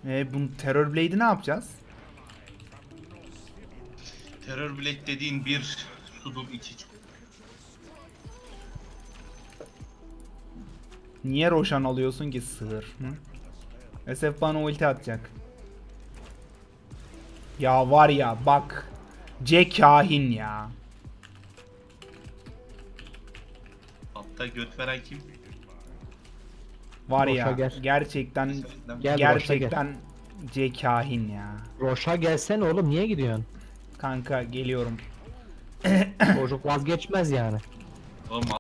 Bu Terror Blade'i ne yapacağız? Terror Blade dediğin bir sudun içi. Niye Roshan alıyorsun ki sığır? Hı? SF bana ulti atacak. Ya var ya bak. C kahin ya. Altta göt veren kim? Var Roşa ya gel. gerçekten Gel gerçekten C kahin ya. Roş'a gelsene oğlum, niye gidiyorsun? Kanka geliyorum. Çocuk vazgeçmez yani. Oğlum